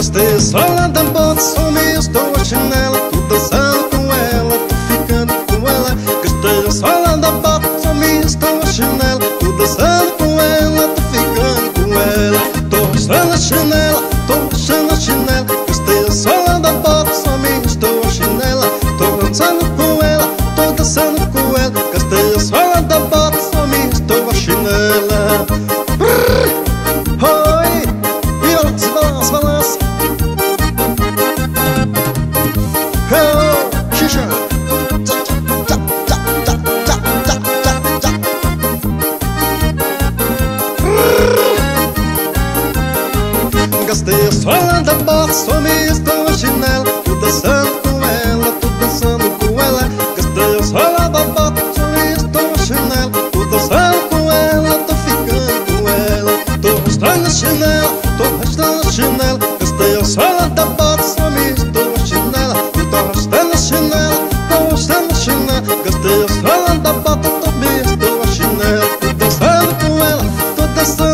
Gastei a sola da bota, sumi, estou a chinela. Tô dançando com ela, tô ficando com ela. Gastei a sola da bota, sumi, estou a chinela. Tô dançando com ela, tô ficando com ela. Tô roçando a chinela, tô roçando a chinela. Gastei a sola da bota, sumi, estou a chinela. Tô dançando com ela, tô dançando com ela. Gastei a sola da bota, sumi, estou a chinela. Oi, viola, se balança, balança. Oh, xixa. Gastei a sola da bota, sumi, estou a chinela. Tô dançando com ela, tô dançando com ela. Gastei a sola da bota, sumi, estou a chinela. Tô dançando com ela, tô ficando com ela. Tô arrastando a chinela, tô arrastando a chinela. Gastei a sola da bota, sumi, estou a chinela. Tô arrastando a chinela, tô arrastando a chinela. Gastei a sola da bota, sumi, estou a chinela. Tô dançando com ela, tô dançando.